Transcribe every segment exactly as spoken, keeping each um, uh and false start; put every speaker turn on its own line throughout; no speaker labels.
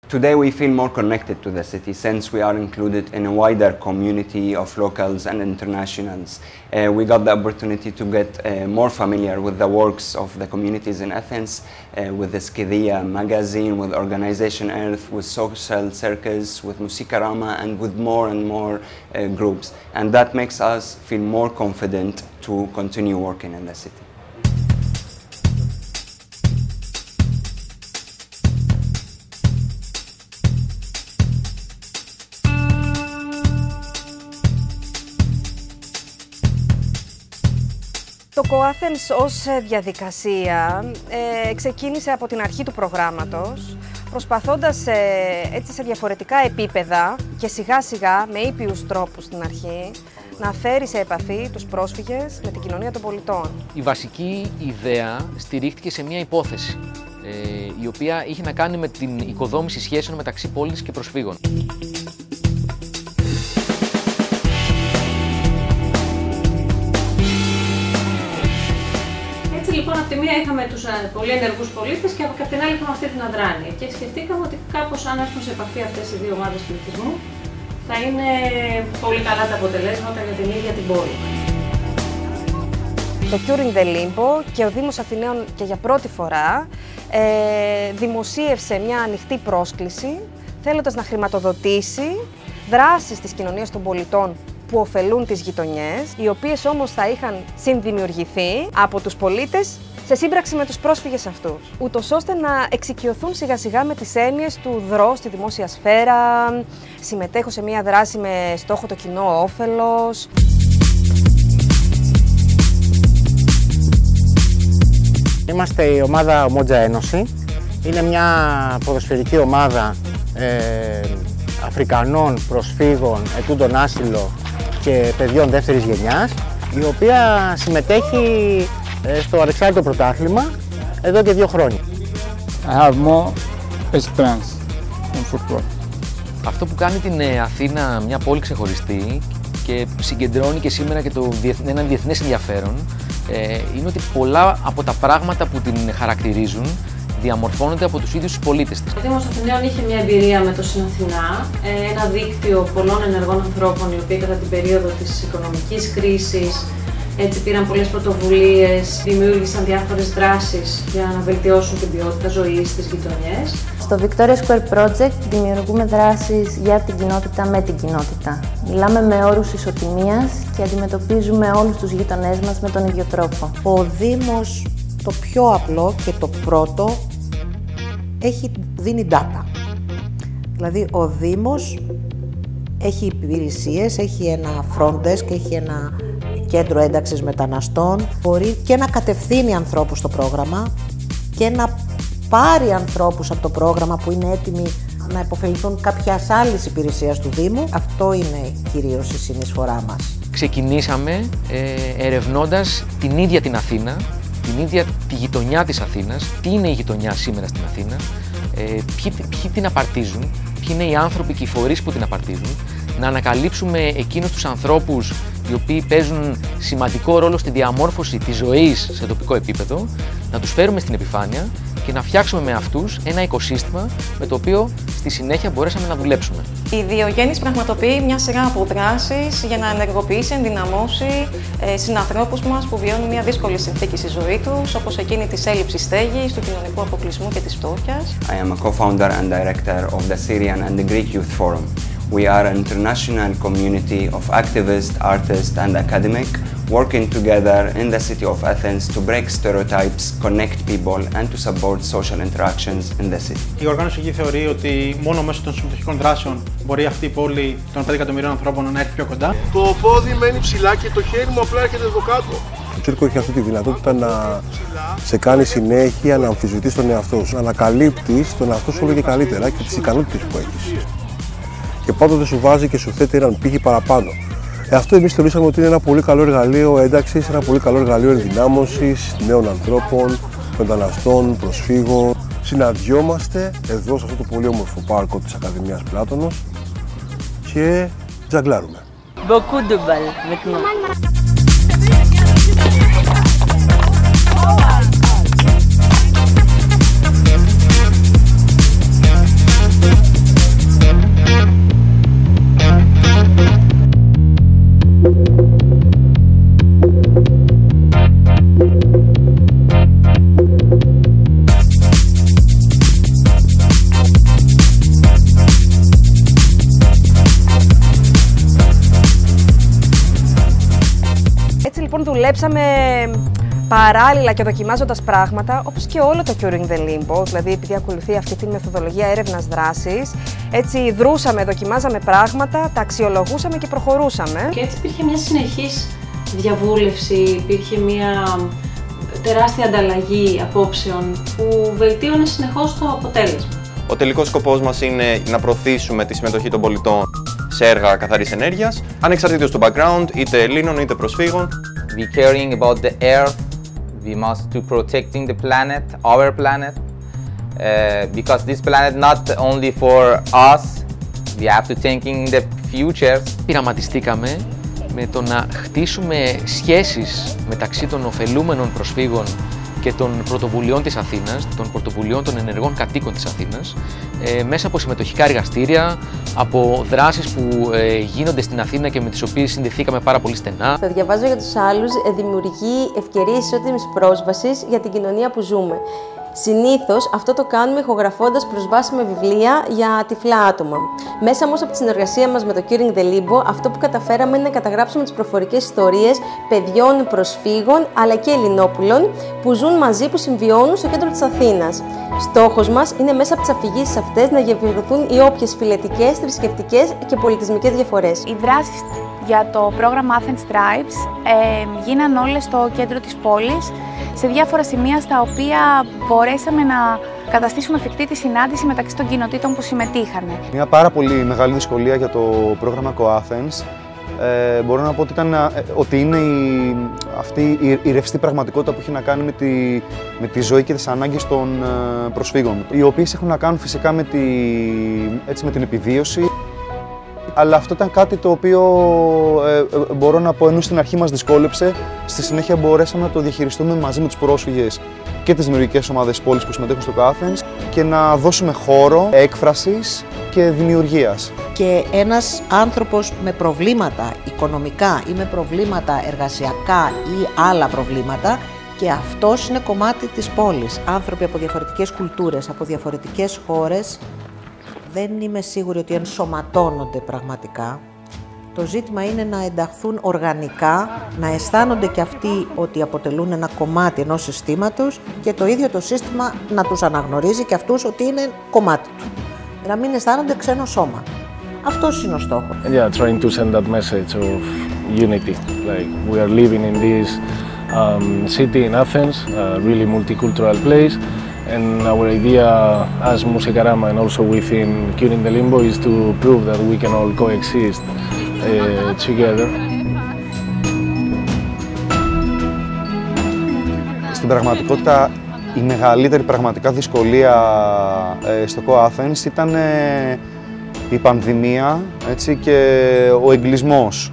Today we feel more connected to the city since we are included in a wider community of locals and internationals. Uh, we got the opportunity to get uh, more familiar with the works of the communities in Athens, uh, with the Skidia magazine, with Organization Earth, with Social Circus, with Musikarama, and with more and more uh, groups. And that makes us feel more confident to continue working in the city.
Το co-Athens ως διαδικασία ε, ξεκίνησε από την αρχή του προγράμματος, προσπαθώντας ε, έτσι σε διαφορετικά επίπεδα και σιγά σιγά με ήπιους τρόπους στην αρχή να φέρει σε επαφή τους πρόσφυγες με την κοινωνία των πολιτών.
Η βασική ιδέα στηρίχθηκε σε μια υπόθεση, ε, η οποία είχε να κάνει με την οικοδόμηση σχέσεων μεταξύ πόλης και προσφύγων.
Λοιπόν, από τη μία είχαμε τους πολύ ενεργούς πολίτες και από την άλλη είχαμε αυτή την αδράνεια. Και σκεφτήκαμε ότι κάπως αν έρθουν σε επαφή αυτές οι δύο ομάδες πληθυσμού, θα είναι πολύ καλά τα αποτελέσματα για την ίδια την πόλη.
Το Curing the Limbo και ο Δήμος Αθηναίων και για πρώτη φορά ε, δημοσίευσε μια ανοιχτή πρόσκληση, θέλοντας να χρηματοδοτήσει δράσεις της κοινωνίας των πολιτών που ωφελούν τις γειτονιές, οι οποίες όμως θα είχαν συνδημιουργηθεί από τους πολίτες σε σύμπραξη με τους πρόσφυγες αυτούς, ούτως ώστε να εξοικειωθούν σιγά σιγά με τις έννοιες του δρώ στη δημόσια σφαίρα, συμμετέχω σε μια δράση με στόχο το κοινό όφελος.
Είμαστε η ομάδα Ομότζα Ένωση. Είναι μια ποδοσφαιρική ομάδα ε, Αφρικανών προσφύγων, ετούντων άσυλο και παιδιών δεύτερης γενιάς, η οποία συμμετέχει στο ανεξάρτητο πρωτάθλημα εδώ και δύο χρόνια.
I have more experience in football.
Αυτό που κάνει την Αθήνα μια πόλη ξεχωριστή και συγκεντρώνει και σήμερα και το, ένα διεθνές ενδιαφέρον ε, είναι ότι πολλά από τα πράγματα που την χαρακτηρίζουν διαμορφώνονται από τους ίδιους τους πολίτες της.
Ο Δήμος Αθηναίων είχε μια εμπειρία με το Συναθηνά, ένα δίκτυο πολλών ενεργών ανθρώπων, οι οποίοι κατά την περίοδο της οικονομικής κρίσης έτσι πήραν πολλές πρωτοβουλίες, δημιούργησαν διάφορες δράσεις για να βελτιώσουν την ποιότητα ζωής στις γειτονιές.
Στο Victoria Square Project δημιουργούμε δράσεις για την κοινότητα με την κοινότητα. Μιλάμε με όρους ισοτιμίας και αντιμετωπίζουμε όλους τους γειτονές μας με τον ίδιο τρόπο.
Ο Δήμος, το πιο απλό και το πρώτο, έχει, δίνει data. Δηλαδή, ο Δήμος έχει υπηρεσίες, έχει ένα front desk, έχει ένα κέντρο ένταξης μεταναστών. Μπορεί και να κατευθύνει ανθρώπους στο πρόγραμμα και να πάρει ανθρώπους από το πρόγραμμα που είναι έτοιμοι να υποφεληθούν κάποιας άλλης υπηρεσίας του Δήμου. Αυτό είναι κυρίως η συνεισφορά μας.
Ξεκινήσαμε ε, ερευνώντας την ίδια την Αθήνα, την ίδια τη γειτονιά της Αθήνας, τι είναι η γειτονιά σήμερα στην Αθήνα, ε, ποιοι, ποιοι την απαρτίζουν, ποιοι είναι οι άνθρωποι και οι φορείς που την απαρτίζουν, να ανακαλύψουμε εκείνους τους ανθρώπους οι οποίοι παίζουν σημαντικό ρόλο στη διαμόρφωση της ζωής σε τοπικό επίπεδο, να τους φέρουμε στην επιφάνεια και να φτιάξουμε με αυτούς ένα οικοσύστημα με το οποίο στη συνέχεια μπορέσαμε να δουλέψουμε.
Η Διογέννης πραγματοποιεί μια σειρά από δράσεις για να ενεργοποιήσει, ενδυναμώσει ε, συνανθρώπους μας που βιώνουν μια δύσκολη συνθήκη στη ζωή τους, όπως εκείνη της έλλειψης στέγης, του κοινωνικού αποκλεισμού και της φτώχειας.
I am a co-founder and director of the Syrian and the Greek Youth Forum. We are an international community of activists, artists and academics working together in the city of Athens to break stereotypes, connect people and to support social interactions in the city.
Η οργάνωση εκεί θεωρεί ότι μόνο μέσω των συμμετοχικών δράσεων μπορεί αυτή η πόλη των πέντε εκατομμυρίων ανθρώπων να έρθει πιο κοντά.
Το πόδι μένει ψηλά και το χέρι μου απλά έρχεται εδώ κάτω.
Το Τσίρκο έχει αυτή τη δυνατότητα να σε κάνει συνέχεια να αμφισβητείς τον εαυτό σου, να ανακαλύπτεις τον εαυτό σου όλο και καλύτερα και τις ικανότητες που έχεις. Και πάντοτε σου βάζει και σου θέτει έναν πύχη παραπάνω. Ε, αυτό εμείς θεωρήσαμε ότι είναι ένα πολύ καλό εργαλείο ένταξης, ένα πολύ καλό εργαλείο ενδυνάμωσης νέων ανθρώπων, μεταναστών, προσφύγων. Συναντιόμαστε εδώ σε αυτό το πολύ όμορφο πάρκο της Ακαδημίας Πλάτωνος και τζαγκλάρουμε.
Beaucoup de balles maintenant.
λοιπόν δουλέψαμε παράλληλα και δοκιμάζοντας πράγματα, όπως και όλο το Curing the Limbo, δηλαδή επειδή ακολουθεί αυτή τη μεθοδολογία έρευνας δράσης, έτσι δρούσαμε, δοκιμάζαμε πράγματα, τα αξιολογούσαμε και προχωρούσαμε.
Και έτσι υπήρχε μια συνεχής διαβούλευση, υπήρχε μια τεράστια ανταλλαγή απόψεων που βελτίωνε συνεχώς το αποτέλεσμα.
Ο τελικός σκοπός μας είναι να προωθήσουμε τη συμμετοχή των πολιτών σε έργα καθαρής ενέργειας, ανεξαρτήτως του background, είτε Ελλήνων είτε προσφύγων.
We caring about the earth, we must to protecting the planet, our planet, uh, because this planet not only for us, we have to thinking the futures.
Πειραματιστήκαμε με το να χτίσουμε σχέσεις μεταξύ των ωφελούμενων προσφύγων και των πρωτοβουλειών της Αθήνας, των πρωτοβουλειών των ενεργών κατοίκων της Αθήνας, ε, μέσα από συμμετοχικά εργαστήρια, από δράσεις που ε, γίνονται στην Αθήνα και με τις οποίες συνδεθήκαμε πάρα πολύ στενά.
Το διαβάζω για τους άλλους δημιουργεί ευκαιρίες ισότιμης πρόσβασης για την κοινωνία που ζούμε. Συνήθως αυτό το κάνουμε ηχογραφώντας προσβάσιμα βιβλία για τυφλά άτομα. Μέσα όμως από τη συνεργασία μας με το Curing the Limbo, αυτό που καταφέραμε είναι να καταγράψουμε τις προφορικές ιστορίες παιδιών προσφύγων αλλά και Ελληνόπουλων που ζουν μαζί, που συμβιώνουν στο κέντρο της Αθήνας. Στόχος μας είναι μέσα από τις αφηγήσεις αυτές να γεφυρωθούν οι όποιες φυλετικές, θρησκευτικές και πολιτισμικές διαφορές.
Οι δράσεις για το πρόγραμμα Athens Tribes ε, γίναν όλες στο κέντρο της πόλης, σε διάφορα σημεία στα οποία μπορέσαμε να καταστήσουμε εφικτή τη συνάντηση μεταξύ των κοινοτήτων που συμμετείχαν.
Μια πάρα πολύ μεγάλη δυσκολία για το πρόγραμμα co-Athens ε, μπορώ να πω ότι, ήταν, ε, ότι είναι η, αυτή η, η ρευστή πραγματικότητα που έχει να κάνει με τη, με τη ζωή και τις ανάγκες των ε, προσφύγων, οι οποίες έχουν να κάνουν φυσικά με, τη, έτσι, με την επιβίωση. Αλλά αυτό ήταν κάτι το οποίο ε, ε, μπορώ να πω, ενώ στην αρχή μας δυσκόλεψε, στη συνέχεια μπορέσαμε να το διαχειριστούμε μαζί με τους πρόσφυγες και τις δημιουργικές ομάδες πόλης που συμμετέχουν στο co-Athens και να δώσουμε χώρο έκφρασης και δημιουργίας.
Και ένας άνθρωπος με προβλήματα οικονομικά ή με προβλήματα εργασιακά ή άλλα προβλήματα, και αυτός είναι κομμάτι της πόλης. Άνθρωποι από διαφορετικές κουλτούρες, από διαφορετικές χώρες, δεν είμαι σίγουρη ότι ενσωματώνονται πραγματικά. Το ζήτημα είναι να ενταχθούν οργανικά, να αισθάνονται και αυτοί ότι αποτελούν ένα κομμάτι ενός συστήματος και το ίδιο το σύστημα να τους αναγνωρίζει και αυτούς ότι είναι κομμάτι του. Να μην αισθάνονται ξένο σώμα. Αυτός είναι ο στόχος.
Yeah, trying to send that message of unity. Like we are living in this um, city in Athens, a really multicultural place. And our idea as Musikarama and also within Curing the Limbo is to prove that we can all coexist uh, together.
Στην πραγματικότητα, η μεγαλύτερη πραγματικά δυσκολία ε, στο co-Athens ήταν ε, η πανδημία, έτσι, και ο εγκλισμός.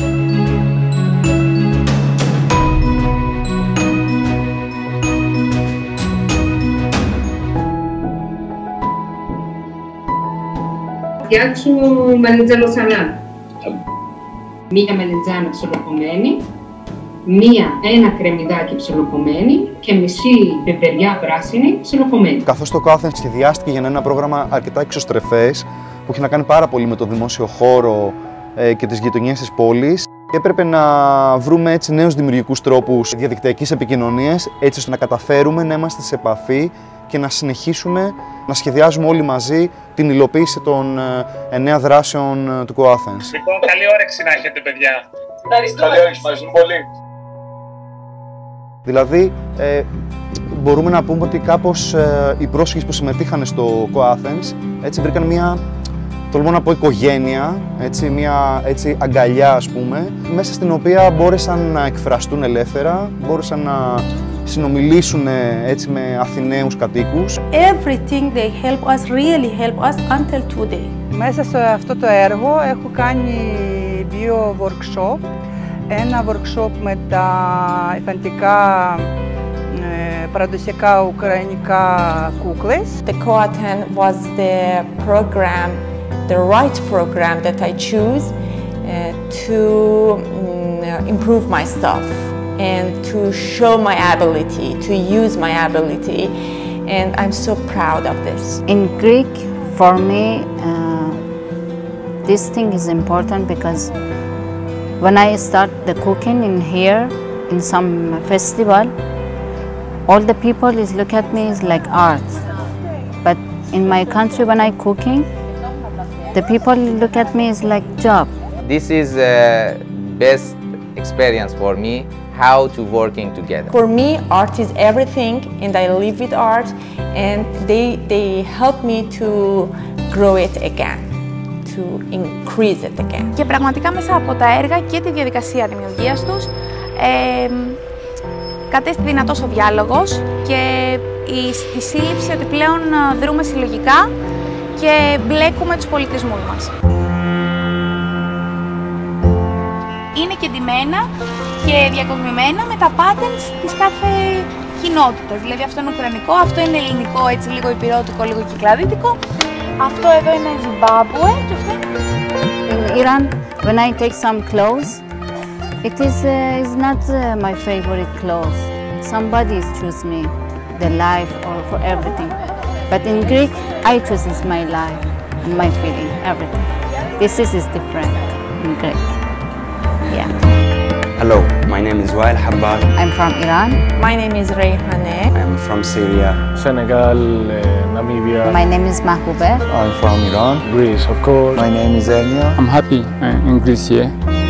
Φτιάξω μελιτζάνο σαλάτ. Μία μελιτζάνα ψιλοκομμένη, μία, ένα κρεμμυδάκι ψιλοκομμένη και μισή πιπεριά πράσινη ψιλοκομμένη.
Καθώς το co-Athens σχεδιάστηκε για να είναι ένα πρόγραμμα αρκετά εξωστρεφές, που έχει να κάνει πάρα πολύ με το δημόσιο χώρο ε, και τις γειτονιές της πόλης, έπρεπε να βρούμε έτσι νέους δημιουργικούς τρόπους διαδικτυακής επικοινωνίας, έτσι ώστε να καταφέρουμε να είμαστε σε επαφή και να συνεχίσουμε να σχεδιάζουμε όλοι μαζί την υλοποίηση των εννέα δράσεων του co-Athens.
Λοιπόν, καλή όρεξη να έχετε, παιδιά.
Ευχαριστούμε. Καλή όρεξη, ευχαριστούμε πολύ.
Δηλαδή, ε, μπορούμε να πούμε ότι κάπως ε, οι πρόσφυγες που συμμετείχαν στο co-Athens έτσι βρήκαν μια, τολμώ να πω, οικογένεια, έτσι, μια έτσι, αγκαλιά, ας πούμε, μέσα στην οποία μπόρεσαν να εκφραστούν ελεύθερα, μπόρεσαν να συνομιλήσουν έτσι με Αθηναίους κατοίκους.
Everything they help us, really help us until today.
Μέσα σε αυτό το έργο έχω κάνει δύο workshop. Ένα workshop με τα ηθαντικά ε, παραδοσιακά ουκρανικά κούκλες.
The co-Athens was the program, the right program that I choose uh, to um, improve myself and to show my ability, to use my ability, and I'm so proud of this.
In Greek, for me, uh, this thing is important because when I start the cooking in here, in some festival, all the people is look at me is like art. But in my country, when I cooking, the people look at me is like job.
This is the best experience for me, how to working together.
For me, art is everything, and I live with art, and they, they help me to grow it again, to increase it again.
Και πραγματικά μέσα από τα έργα και τη διαδικασία δημιουργίας τους ε, κατέστη δυνατός ο διάλογος και η, η σύλληψη ότι πλέον δρούμε συλλογικά και μπλέκουμε τους πολιτισμούς μας. Είναι και ντυμένα και διακοσμημένα με τα patterns της κάθε κοινότητας. Δηλαδή αυτό είναι ουκρανικό, αυτό είναι ελληνικό, έτσι λίγο υπηρώτικο, λίγο κυκλαδίτικο. Αυτό εδώ είναι Zimbabwe και αυτό είναι...
In Iran, when I take some clothes, it is, uh, is not uh, my favorite clothes. Somebody choose me, the life or for everything. But in Greek, I choose is my life, my feeling, everything. This is, is different in Greek. Yeah.
Hello, my name is Wael Habbar.
I'm from Iran.
My name is Reyhaneh.
I'm from Syria.
Senegal, uh, Namibia.
My name is Mahbouba.
I'm from Iran.
Greece, of course.
My name is Elia.
I'm happy uh, in Greece here.